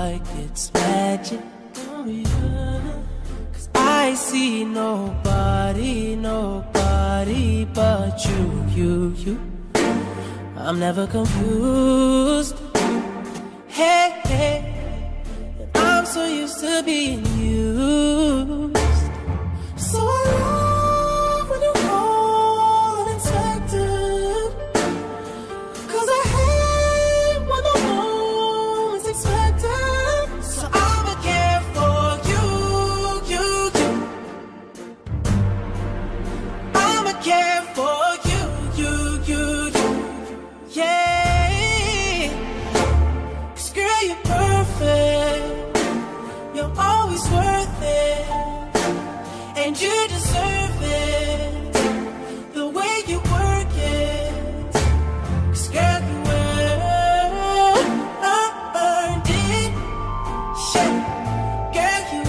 like it's magic. Oh yeah. 'Cause I see nobody, nobody but you. I'm never confused. Hey, hey, I'm so used to being used. So I love when you call unexpected, 'cause I hate when the moment's expected. So I'ma care for you. I'ma care for you. Yeah. 'Cause girl, you're perfect. You're always worth it. And you deserve it, the way you work it. 'Cause girl, you earned it. Yeah. Girl, you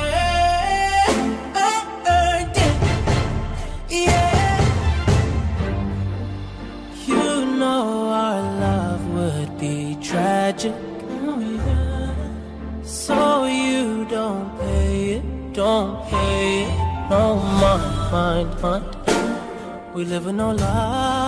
earned it. Yeah. You know our love would be tragic. Oh yeah. So you don't pay it. No mind. We live in no lie.